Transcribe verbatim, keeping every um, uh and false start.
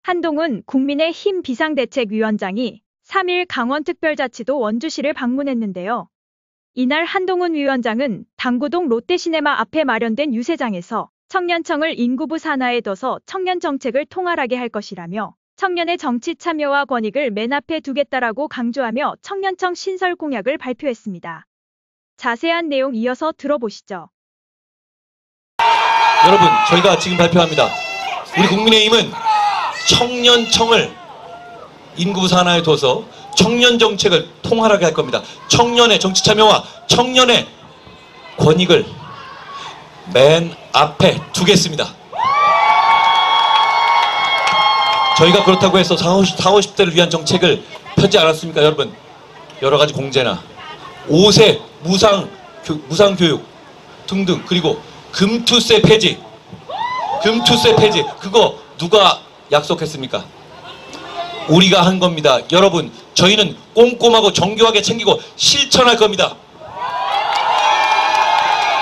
한동훈 국민의힘 비상대책위원장이 삼 일 강원특별자치도 원주시를 방문했는데요. 이날 한동훈 위원장은 당구동 롯데시네마 앞에 마련된 유세장에서 청년청을 인구부 산하에 둬서 청년 정책을 통할하게 할 것이라며 청년의 정치 참여와 권익을 맨 앞에 두겠다라고 강조하며 청년청 신설 공약을 발표했습니다. 자세한 내용 이어서 들어보시죠. 여러분, 저희가 지금 발표합니다. 우리 국민의힘은 청년청을 인구부 산하에 둬서 청년 정책을 통할하게 할 겁니다. 청년의 정치 참여와 청년의 권익을 맨 앞에 두겠습니다. 저희가 그렇다고 해서 사십, 오십 대를 위한 정책을 펴지 않았습니까, 여러분? 여러 가지 공제나 오 세 무상, 교, 무상 교육 등등, 그리고 금투세 폐지, 금투세 폐지, 그거 누가 약속했습니까? 우리가 한 겁니다. 여러분, 저희는 꼼꼼하고 정교하게 챙기고 실천할 겁니다.